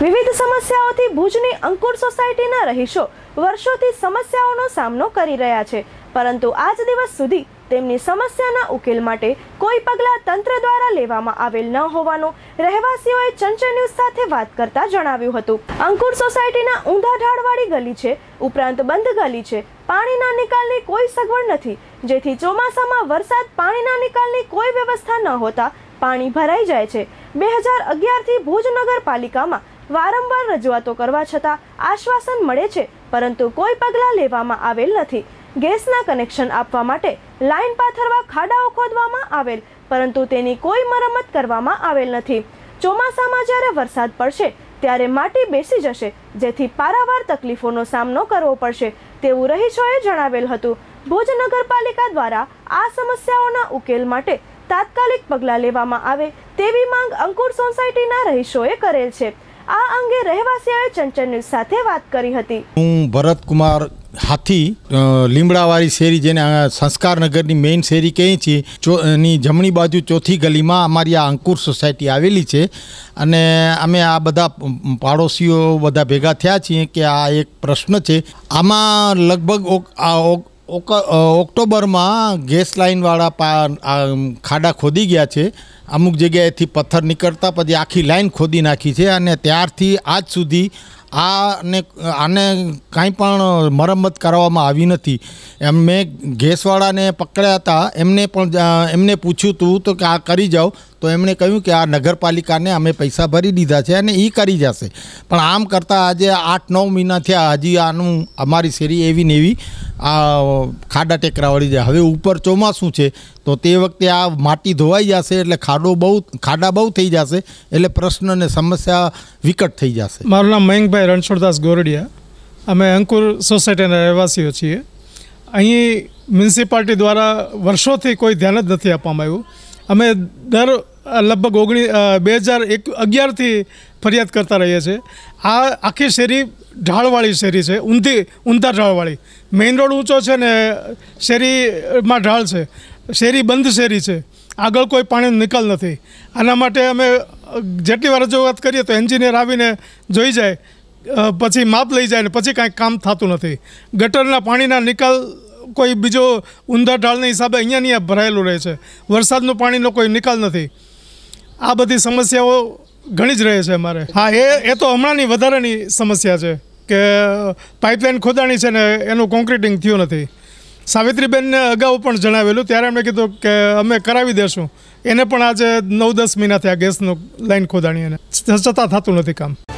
વિવિધ સમસ્યાઓથી ભુજની અંકુર સોસાયટીના રહીશો વર્ષોથી સમસ્યાઓનો સામનો કરી રહ્યા છે, પરંતુ આજ દિવસ સુધી તેમની સમસ્યાના ઉકેલ માટે કોઈ પગલાં તંત્ર દ્વારા લેવામાં આવેલ ન હોવાનું રહેવાસીઓએ ચંચળ ન્યૂઝ સાથે વાત કરતા જણાવ્યું હતું। અંકુર સોસાયટીના ઊંધા ઢાળવાળી ગલી છે, ઉપરાંત બંધ ગલી છે, પાણીના નિકાલની કોઈ સગવડ નથી, જેથી ચોમાસામાં વરસાદ પાણીના નિકાલની કોઈ વ્યવસ્થા ન હોતા પાણી ભરાઈ જાય છે। 2011થી ભુજ નગરપાલિકામાં વારંવાર રજૂઆતો કરવા છતાં આશ્વાસન મળે છે, પરંતુ કોઈ પગલાં લેવામાં આવેલ નથી। ગેસના કનેક્શન આપવા માટે લાઈન પાથરવા ખાડાઓ ખોદવામાં આવેલ, પરંતુ તેની કોઈ મરમ્મત કરવામાં આવેલ નથી। ચોમાસામાં જ્યારે વરસાદ પડશે ત્યારે માટી બેસી જશે, જેથી પારાવાર તકલીફોનો સામનો કરવો પડશે તેવું રહીશોએ જણાવેલ હતું। ભુજ નગરપાલિકા દ્વારા આ સમસ્યાઓના ઉકેલ માટે તાત્કાલિક પગલાં લેવામાં આવે તેવી માંગ અંકુર સોસાયટીના રહીશોએ કરેલ છે। આ અંગે રહેવાસીઓએ ચંચળ ન્યૂઝ સાથે વાત કરી હતી। હું ભરતકુમાર હાથી, લીમડાવાળી શેરી જેને સંસ્કારનગરની મેઇન શેરી કહીએ છીએ ની જમણી બાજુ ચોથી ગલીમાં અમારી આ અંકુર સોસાયટી આવેલી છે, અને અમે આ બધા પાડોશીઓ બધા ભેગા થયા છીએ કે આ એક પ્રશ્ન છે। આમાં લગભગ ઓક્ટોબરમાં ગેસ લાઇનવાળા ખાડા ખોદી ગયા છે, અમુક જગ્યાએથી પથ્થર નીકળતા પછી આખી લાઈન ખોદી નાખી છે, અને ત્યારથી આજ સુધી આને કાંઈ પણ મરમ્મત કરવામાં આવી નથી। મેં ગેસવાળાને પકડ્યા હતા, એમને પૂછ્યું હતું તો કે આ કરી જાઓ, તો એમણે કહ્યું કે આ નગરપાલિકાને અમે પૈસા ભરી દીધા છે અને એ કરી જશે, પણ આમ કરતાં આજે 8-9 મહિના થયા, હજી આનું અમારી શેરી એવી ને એવી આ ખાડા ટેકરાવાળી જાય। હવે ઉપર ચોમાસું છે તો તે વખતે આ માટી ધોવાઈ જશે એટલે ખાડા બહુ થઈ જશે, એટલે પ્રશ્ન અને સમસ્યા વિકટ થઈ જશે। મારું નામ મયંકભાઈ રણછોડદાસ ગોરડિયા, અમે અંકુર સોસાયટીના રહેવાસીઓ છીએ। અહીં મ્યુનિસિપાલિટી દ્વારા વર્ષોથી કોઈ ધ્યાન જ નથી આપવામાં આવ્યું। અમે લગભગ 2011થી ફરિયાદ કરતા રહીએ છીએ। આ આખી શેરી ઢાળવાળી શેરી છે, ઊંધા ઢાળવાળી, મેઇન રોડ ઊંચો છે ને શેરીમાં ઢાળ છે, શેરી બંધ શેરી છે, આગળ કોઈ પાણીનો નિકાલ નથી। આના માટે અમે જેટલી વાર રજૂઆત કરીએ તો એન્જિનિયર આવીને જોઈ જાય, પછી માપ લઈ જાય ને પછી કાંઈ કામ થતું નથી। ગટરના પાણીના નિકાલ કોઈ બીજો ઊંધા ઢાળના હિસાબે અહીંયા ભરાયેલું રહે છે, વરસાદનું પાણીનો કોઈ નિકાલ નથી। આ બધી સમસ્યાઓ ઘણી જ રહે છે અમારે। હા, એ તો હમણાંની વધારાની સમસ્યા છે કે પાઇપલાઇન ખોદાણી છે ને એનું કોન્ક્રીટિંગ થયું નથી। સાવિત્રીબેનને અગાઉ પણ જણાવેલું, ત્યારે એમણે કીધું કે અમે કરાવી દેશું, એને પણ આજે 9-10 મહિના થયા ગેસનું લાઈન ખોદાણી, એને છતાં થતું નથી કામ।